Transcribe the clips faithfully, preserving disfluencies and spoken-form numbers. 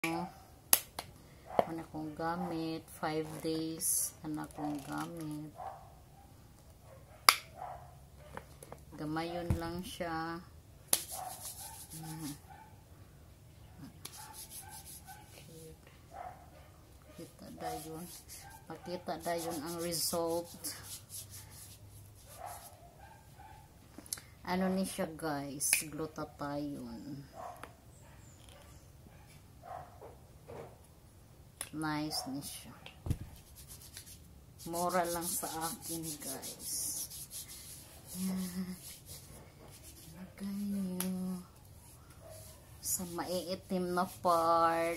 Anak kong gamit. five days. Anak kong gamit. Gamayon lang siya. Hmm. Kita dayon. Pakita dayon ang result. Ano ni siya guys? Glutathione. Nice ni siya. Mura lang sa akin guys. Yan. Lagay nyo sa maiitim na part.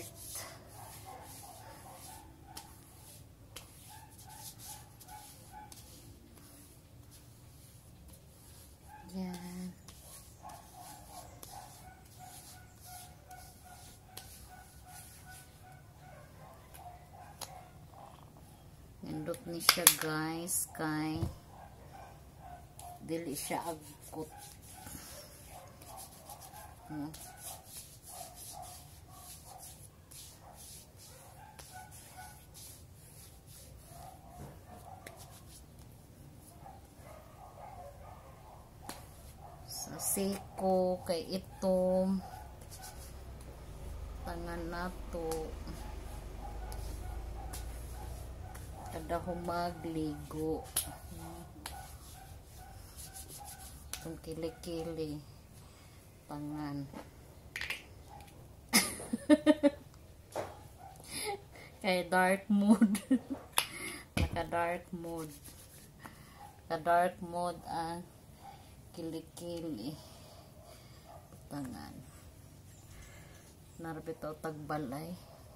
Yan. Nindot ni siya guys kay dili siya agkot. Hmm. Sa siko kay itom tangan nato kada humagligo. Itong kili-kili tangan. Kay dark mood. Naka dark mood. Naka dark mood ang kili-kili tangan. Narbito tagbalay.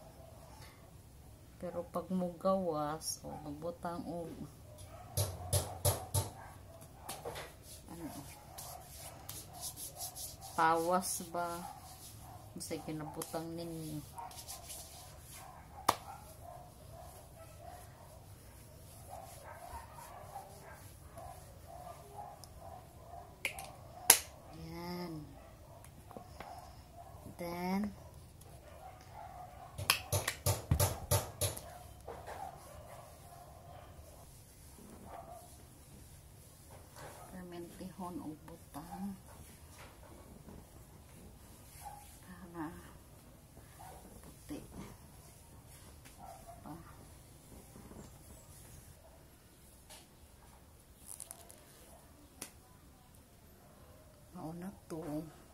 Pero pag mugawas o magbutang og ano pawas ba kasi kinabutang ninyo. Yan. Then fermentihon og butang para puti pa. Mauna to.